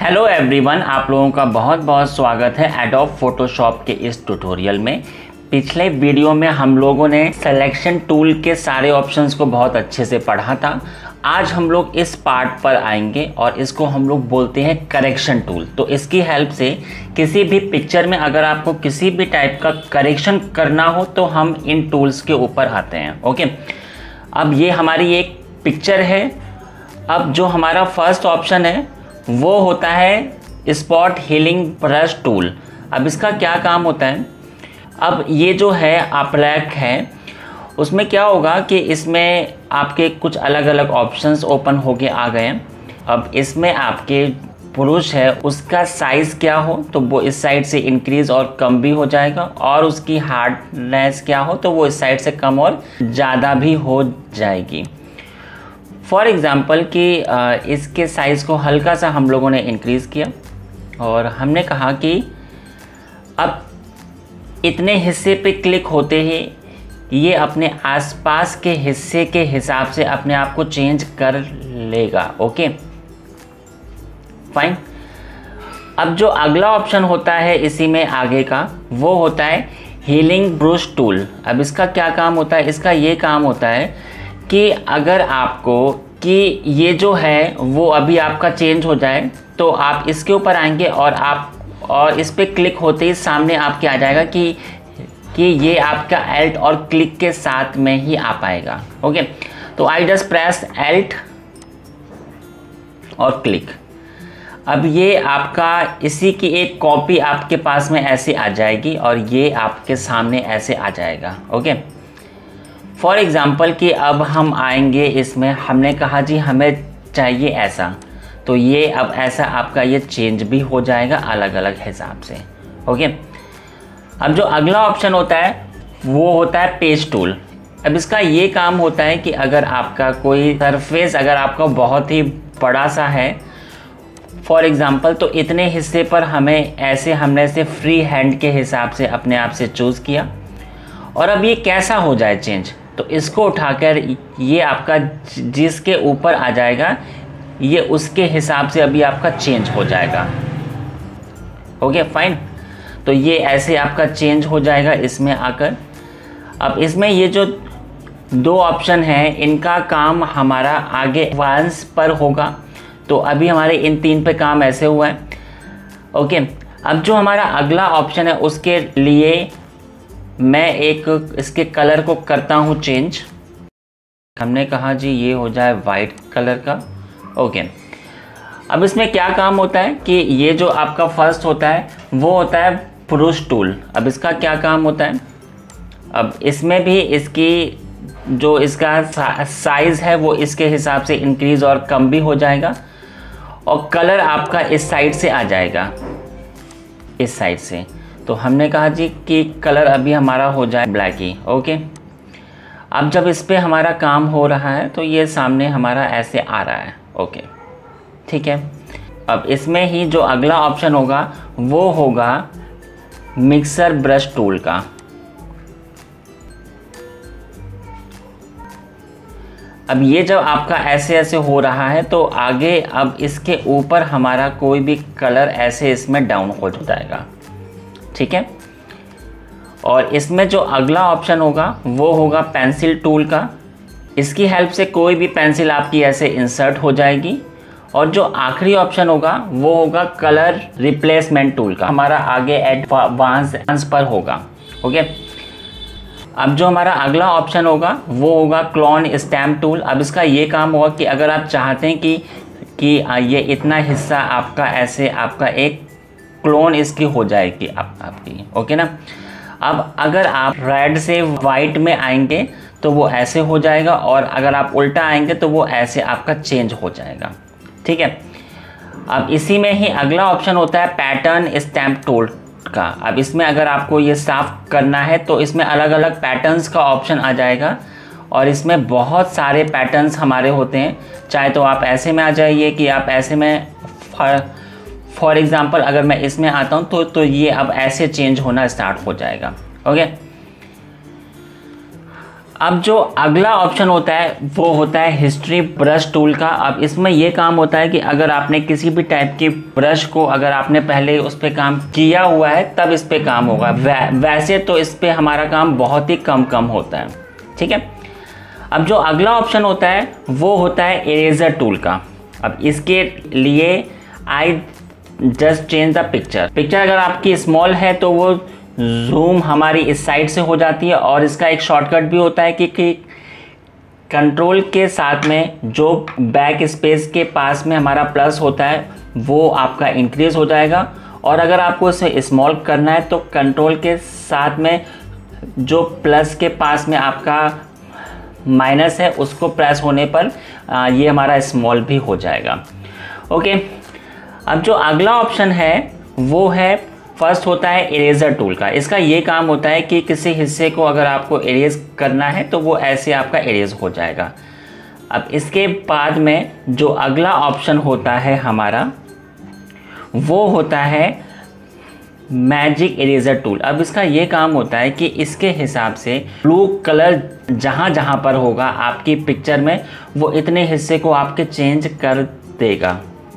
Hello everyone, आप लोगों का बहुत बहुत स्वागत है एडोब फोटोशॉप के इस ट्यूटोरियल में। पिछले वीडियो में हम लोगों ने सिलेक्शन टूल के सारे ऑप्शंस को बहुत अच्छे से पढ़ा था। आज हम लोग इस पार्ट पर आएंगे और इसको हम लोग बोलते हैं करेक्शन टूल। तो इसकी हेल्प से किसी भी पिक्चर में अगर आपको किसी भी टाइप का करेक्शन करना हो तो हम इन टूल्स के ऊपर आते हैं। ओके, अब ये हमारी एक पिक्चर है। अब जो हमारा फर्स्ट ऑप्शन है वो होता है स्पॉट हीलिंग ब्रश टूल। अब इसका क्या काम होता है, अब ये जो है अप्लैक है उसमें क्या होगा कि इसमें आपके कुछ अलग अलग ऑप्शंस ओपन होके आ गए हैं। अब इसमें आपके पुरुष है उसका साइज़ क्या हो तो वो इस साइड से इंक्रीज़ और कम भी हो जाएगा, और उसकी हार्डनेस क्या हो तो वो इस साइड से कम और ज़्यादा भी हो जाएगी। फॉर एग्ज़ाम्पल कि इसके साइज़ को हल्का सा हम लोगों ने इंक्रीज़ किया और हमने कहा कि अब इतने हिस्से पे क्लिक होते ही ये अपने आसपास के हिस्से के हिसाब से अपने आप को चेंज कर लेगा। Okay fine. अब जो अगला ऑप्शन होता है इसी में आगे का वो होता है हीलिंग ब्रश टूल। अब इसका क्या काम होता है, इसका ये काम होता है कि अगर आपको कि ये जो है वो अभी आपका चेंज हो जाए तो आप इसके ऊपर आएंगे और इस पर क्लिक होते ही सामने आपके आ जाएगा कि ये आपका एल्ट और क्लिक के साथ में ही आ पाएगा। ओके, तो आई जस्ट प्रेस एल्ट और क्लिक। अब ये आपका इसी की एक कॉपी आपके पास में ऐसे आ जाएगी और ये आपके सामने ऐसे आ जाएगा। ओके, फॉर एग्ज़ाम्पल कि अब हम आएंगे इसमें, हमने कहा जी हमें चाहिए ऐसा, तो ये अब ऐसा आपका ये चेंज भी हो जाएगा अलग अलग हिसाब से। ओके, अब जो अगला ऑप्शन होता है वो होता है पेज टूल। अब इसका ये काम होता है कि अगर आपका कोई सरफेस अगर आपका बहुत ही बड़ा सा है फॉर एग्ज़ाम्पल, तो इतने हिस्से पर हमें ऐसे हमने से फ्री हैंड के हिसाब से अपने आप से चूज़ किया और अब ये कैसा हो जाए चेंज, तो इसको उठाकर ये आपका जिसके ऊपर आ जाएगा ये उसके हिसाब से अभी आपका चेंज हो जाएगा। ओके फाइन, तो ये ऐसे आपका चेंज हो जाएगा इसमें आकर। अब इसमें ये जो दो ऑप्शन हैं इनका काम हमारा आगे एडवांस पर होगा, तो अभी हमारे इन तीन पे काम ऐसे हुआ है। ओके, अब जो हमारा अगला ऑप्शन है उसके लिए मैं एक इसके कलर को करता हूँ चेंज। हमने कहा जी ये हो जाए वाइट कलर का। ओके, अब इसमें क्या काम होता है कि ये जो आपका फर्स्ट होता है वो होता है पुरुष टूल। अब इसका क्या काम होता है, अब इसमें भी इसकी जो इसका साइज़ है वो इसके हिसाब से इंक्रीज़ और कम भी हो जाएगा और कलर आपका इस साइड से आ जाएगा, इस साइड से। तो हमने कहा जी कि कलर अभी हमारा हो जाए ब्लैक ही। ओके, अब जब इस पे हमारा काम हो रहा है तो ये सामने हमारा ऐसे आ रहा है। ओके ठीक है, अब इसमें ही जो अगला ऑप्शन होगा वो होगा मिक्सर ब्रश टूल का। अब ये जब आपका ऐसे ऐसे हो रहा है तो आगे अब इसके ऊपर हमारा कोई भी कलर ऐसे इसमें डाउन हो जाएगा। ठीक है, और इसमें जो अगला ऑप्शन होगा वो होगा पेंसिल टूल का। इसकी हेल्प से कोई भी पेंसिल आपकी ऐसे इंसर्ट हो जाएगी। और जो आखिरी ऑप्शन होगा वो होगा कलर रिप्लेसमेंट टूल का, हमारा आगे एडवांस पर होगा। ओके, अब जो हमारा अगला ऑप्शन होगा वो होगा क्लोन स्टैम्प टूल। अब इसका ये काम होगा कि अगर आप चाहते हैं कि ये इतना हिस्सा आपका ऐसे आपका एक क्लोन इसकी हो जाएगी आपकी। ओके ना, अब अगर आप रेड से वाइट में आएंगे तो वो ऐसे हो जाएगा और अगर आप उल्टा आएंगे तो वो ऐसे आपका चेंज हो जाएगा। ठीक है, अब इसी में ही अगला ऑप्शन होता है पैटर्न स्टैम्प टूल का। अब इसमें अगर आपको ये साफ करना है तो इसमें अलग अलग पैटर्न्स का ऑप्शन आ जाएगा और इसमें बहुत सारे पैटर्न्स हमारे होते हैं। चाहे तो आप ऐसे में आ जाइए कि आप ऐसे में फॉर एग्ज़ाम्पल अगर मैं इसमें आता हूँ तो ये अब ऐसे चेंज होना स्टार्ट हो जाएगा। ओके, अब जो अगला ऑप्शन होता है वो होता है हिस्ट्री ब्रश टूल का। अब इसमें ये काम होता है कि अगर आपने किसी भी टाइप की ब्रश को अगर आपने पहले उस पर काम किया हुआ है तब इस पे काम होगा, वैसे तो इस पे हमारा काम बहुत ही कम होता है। ठीक है, अब जो अगला ऑप्शन होता है वो होता है इरेजर टूल का। अब इसके लिए I just change the picture अगर आपकी स्मॉल है तो वो जूम हमारी इस साइड से हो जाती है, और इसका एक शॉर्टकट भी होता है कि कंट्रोल के साथ में जो बैक स्पेस के पास में हमारा प्लस होता है वो आपका इंक्रीज हो जाएगा, और अगर आपको इसे स्मॉल करना है तो कंट्रोल के साथ में जो प्लस के पास में आपका माइनस है उसको प्रेस होने पर ये हमारा स्मॉल भी हो जाएगा। ओके, अब जो अगला ऑप्शन है वो है फर्स्ट होता है इरेजर टूल का। इसका ये काम होता है कि किसी हिस्से को अगर आपको इरेज करना है तो वो ऐसे आपका इरेज हो जाएगा। अब इसके बाद में जो अगला ऑप्शन होता है हमारा वो होता है मैजिक इरेजर टूल। अब इसका ये काम होता है कि इसके हिसाब से ब्लू कलर जहाँ जहाँ पर होगा आपकी पिक्चर में वो इतने हिस्से को आपके चेंज कर देगा।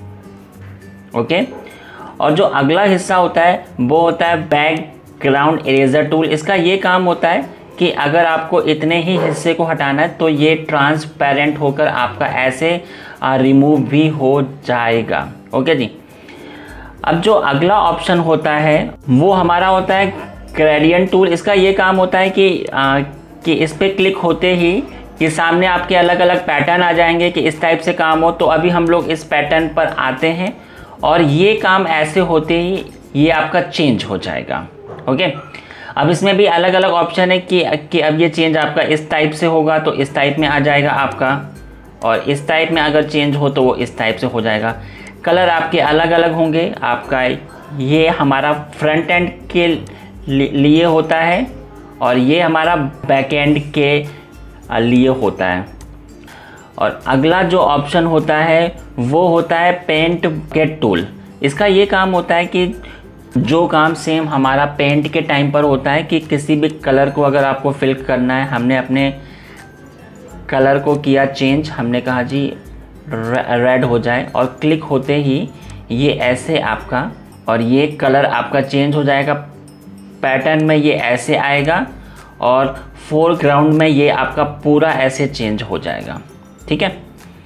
ओके, और जो अगला हिस्सा होता है वो होता है बैकग्राउंड इरेजर टूल। इसका ये काम होता है कि अगर आपको इतने ही हिस्से को हटाना है तो ये ट्रांसपेरेंट होकर आपका ऐसे रिमूव भी हो जाएगा। ओके जी, अब जो अगला ऑप्शन होता है वो हमारा होता है ग्रेडियंट टूल। इसका ये काम होता है कि इस पर क्लिक होते ही कि सामने आपके अलग अलग पैटर्न आ जाएंगे कि इस टाइप से काम हो। तो अभी हम लोग इस पैटर्न पर आते हैं और ये काम ऐसे होते ही ये आपका चेंज हो जाएगा। ओके, अब इसमें भी अलग अलग ऑप्शन है कि अब ये चेंज आपका इस टाइप से होगा तो इस टाइप में आ जाएगा आपका, और इस टाइप में अगर चेंज हो तो वो इस टाइप से हो जाएगा। कलर आपके अलग अलग होंगे। आपका ये हमारा फ्रंट एंड के लिए होता है और ये हमारा बैक एंड के लिए होता है। और अगला जो ऑप्शन होता है वो होता है पेंट गेट टूल। इसका ये काम होता है कि जो काम सेम हमारा पेंट के टाइम पर होता है कि किसी भी कलर को अगर आपको फिल करना है, हमने अपने कलर को किया चेंज, हमने कहा जी रेड हो जाए और क्लिक होते ही ये ऐसे आपका और ये कलर आपका चेंज हो जाएगा। पैटर्न में ये ऐसे आएगा और फोरग्राउंड में ये आपका पूरा ऐसे चेंज हो जाएगा। ठीक है,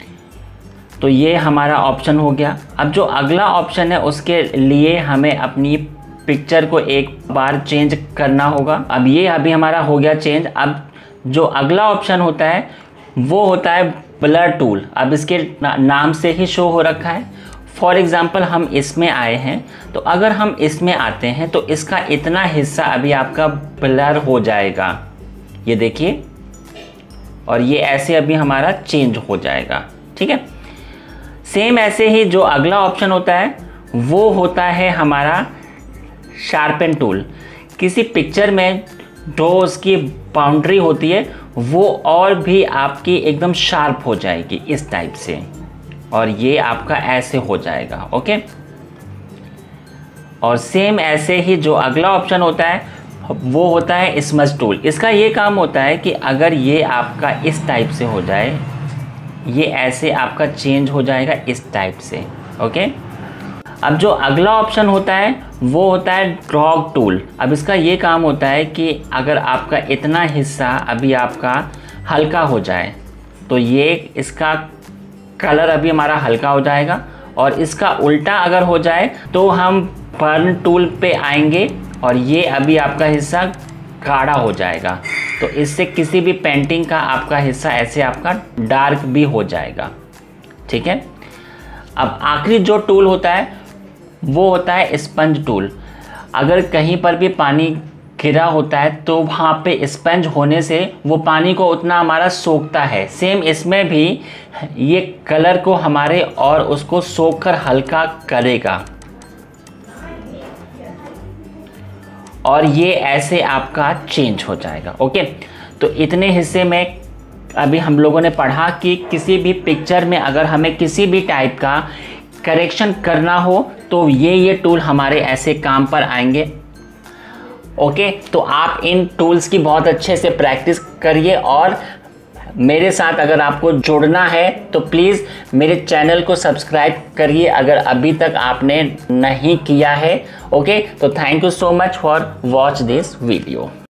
तो ये हमारा ऑप्शन हो गया। अब जो अगला ऑप्शन है उसके लिए हमें अपनी पिक्चर को एक बार चेंज करना होगा। अब ये अभी हमारा हो गया चेंज। अब जो अगला ऑप्शन होता है वो होता है ब्लर टूल। अब इसके नाम से ही शो हो रखा है। फॉर एग्ज़ाम्पल हम इसमें आए हैं तो अगर हम इसमें आते हैं तो इसका इतना हिस्सा अभी आपका ब्लर हो जाएगा, ये देखिए, और ये ऐसे अभी हमारा चेंज हो जाएगा। ठीक है, सेम ऐसे ही जो अगला ऑप्शन होता है वो होता है हमारा शार्पन टूल। किसी पिक्चर में जो उसकी बाउंड्री होती है वो और भी आपकी एकदम शार्प हो जाएगी इस टाइप से, और ये आपका ऐसे हो जाएगा। ओके, और सेम ऐसे ही जो अगला ऑप्शन होता है वो होता है स्मज टूल। इसका ये काम होता है कि अगर ये आपका इस टाइप से हो जाए, ये ऐसे आपका चेंज हो जाएगा इस टाइप से। ओके, अब जो अगला ऑप्शन होता है वो होता है ड्रॉग टूल। अब इसका ये काम होता है कि अगर आपका इतना हिस्सा अभी आपका हल्का हो जाए तो ये इसका कलर अभी हमारा हल्का हो जाएगा, और इसका उल्टा अगर हो जाए तो हम बर्न टूल पे आएंगे और ये अभी आपका हिस्सा गाढ़ा हो जाएगा। तो इससे किसी भी पेंटिंग का आपका हिस्सा ऐसे आपका डार्क भी हो जाएगा। ठीक है, अब आखिरी जो टूल होता है वो होता है स्पंज टूल। अगर कहीं पर भी पानी गिरा होता है तो वहाँ पे स्पंज होने से वो पानी को उतना हमारा सोखता है। सेम इसमें भी ये कलर को हमारे और उसको सोख कर हल्का करेगा, और ये ऐसे आपका चेंज हो जाएगा। ओके, तो इतने हिस्से में अभी हम लोगों ने पढ़ा कि किसी भी पिक्चर में अगर हमें किसी भी टाइप का करेक्शन करना हो तो ये टूल हमारे ऐसे काम पर आएंगे। ओके, तो आप इन टूल्स की बहुत अच्छे से प्रैक्टिस करिए और मेरे साथ अगर आपको जुड़ना है तो प्लीज़ मेरे चैनल को सब्सक्राइब करिए अगर अभी तक आपने नहीं किया है। ओके, तो thank you so much for watch this video.